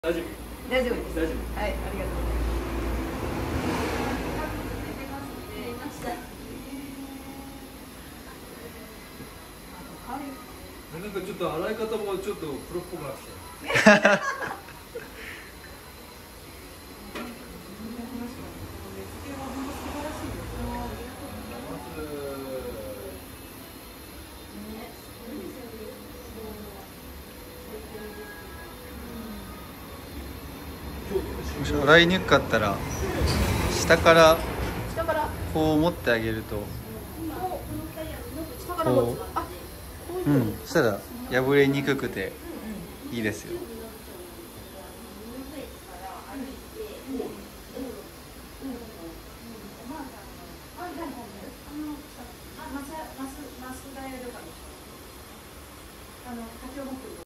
大丈夫。 大丈夫です。 大丈夫。 はい、ありがとうございます。 なんかちょっと洗い方もちょっとプロっぽくなってきた。 もし洗いにくかったら下から下からこう持ってあげると下から持つ。あ、 そしたら破れにくくていいですよ。 マスダイヤルか。